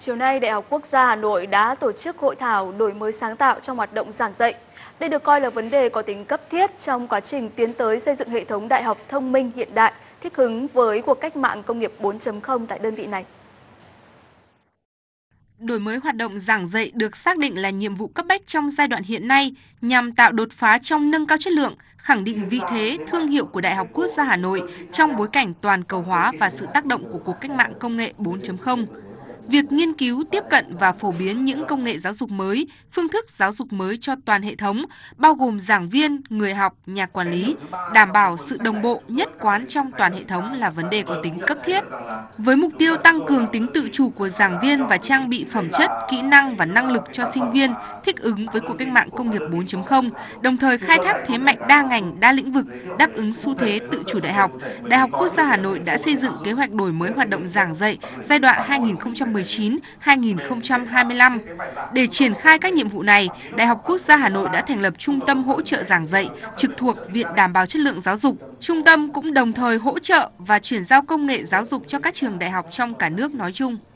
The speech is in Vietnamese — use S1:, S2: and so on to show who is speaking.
S1: Chiều nay, Đại học Quốc gia Hà Nội đã tổ chức hội thảo đổi mới sáng tạo trong hoạt động giảng dạy. Đây được coi là vấn đề có tính cấp thiết trong quá trình tiến tới xây dựng hệ thống đại học thông minh hiện đại, thích ứng với cuộc cách mạng công nghiệp 4.0 tại đơn vị này.
S2: Đổi mới hoạt động giảng dạy được xác định là nhiệm vụ cấp bách trong giai đoạn hiện nay nhằm tạo đột phá trong nâng cao chất lượng, khẳng định vị thế, thương hiệu của Đại học Quốc gia Hà Nội trong bối cảnh toàn cầu hóa và sự tác động của cuộc cách mạng công nghệ 4.0. Việc nghiên cứu, tiếp cận và phổ biến những công nghệ giáo dục mới, phương thức giáo dục mới cho toàn hệ thống, bao gồm giảng viên, người học, nhà quản lý, đảm bảo sự đồng bộ, nhất quán trong toàn hệ thống là vấn đề có tính cấp thiết. Với mục tiêu tăng cường tính tự chủ của giảng viên và trang bị phẩm chất, kỹ năng và năng lực cho sinh viên thích ứng với cuộc cách mạng công nghiệp 4.0, đồng thời khai thác thế mạnh đa ngành, đa lĩnh vực, đáp ứng xu thế tự chủ đại học, Đại học Quốc gia Hà Nội đã xây dựng kế hoạch đổi mới hoạt động giảng dạy giai đoạn 2019-2025. Để triển khai các nhiệm vụ này, Đại học Quốc gia Hà Nội đã thành lập Trung tâm hỗ trợ giảng dạy trực thuộc Viện Đảm bảo Chất lượng Giáo dục. Trung tâm cũng đồng thời hỗ trợ và chuyển giao công nghệ giáo dục cho các trường đại học trong cả nước nói chung.